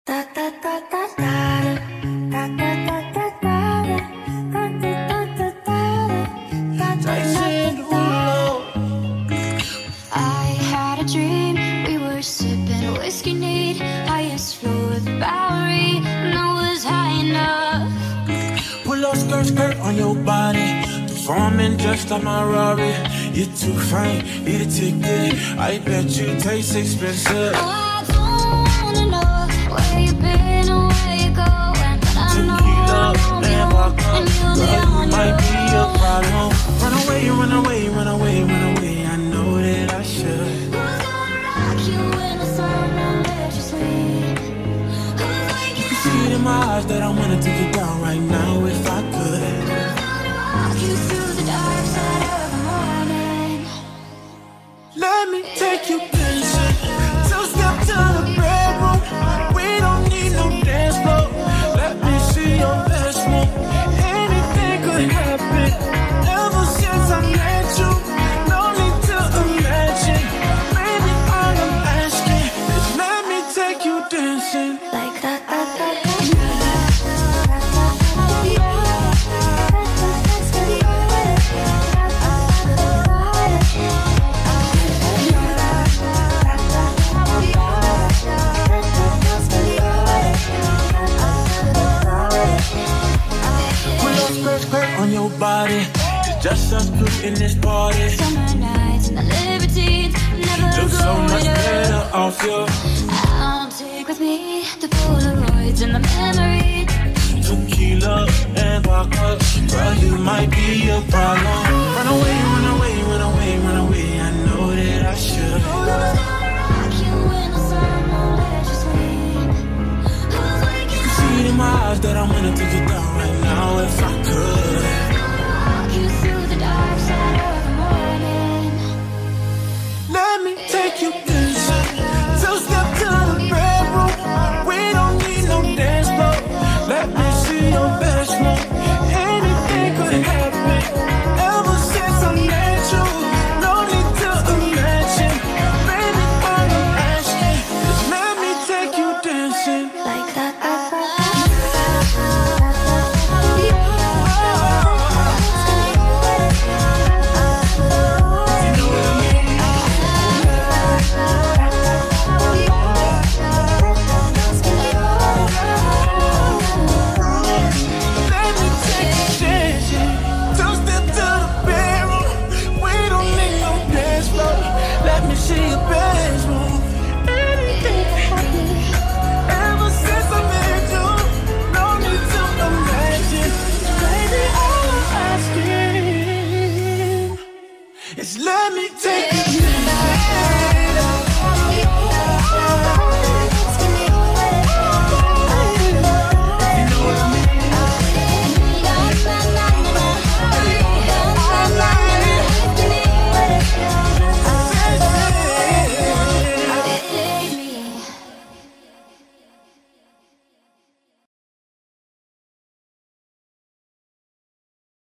I had a dream, we were sipping whiskey neat, highest floor of the Bowery, and I was high enough. Pull up skirt on your body, performing just like my Rari. You're too fine, need a ticket, I bet you taste expensive. I don't wanna know where you been or where you going, but I know I'm young, and you'll be on might be your a own. problem. Run away, run away, run away, run away. I know that I should. Who's gonna rock you when the sun won't let you sleep? Who's waking up? See it in my eyes that I wanna take it down right now if I could. Who's gonna walk you through the dark side of the morning? Let me take you dancing. Two-step to the bedroom. We don't need no dance floor. Let me see your best move. Anything could happen. Ever since I met you, no need to imagine. Maybe all I'm asking is let me take you dancing. Like that. Skirt on your body, it's just us two in this party. Summer nights and the libertines never Look so much going better up. off you. I'll take with me the Polaroids and the memory. Tequila and vodka, girl, you might be a problem. Run away, run away, run away, run away. I know that I should. Who's gonna rock you when the sun won't let you sleep? Who's waking up? See it in my eyes that I wanna take it down right now if I could. Walk you through the dark side of the morning. Let me take you dancing. Two-step to the bedroom. We don't need no dance floor. Let me see your best move. Anything could happen. Ever since I met you, no need to imagine. Baby, all I'm asking is let me take you dancing. Like that. Let me take you dancing. Two-step to the bedroom. We don't need no dance floor. Let me see your best move. Anything could happen. Ever since I met you, no need to imagine. Baby, all I'm asking is let me take you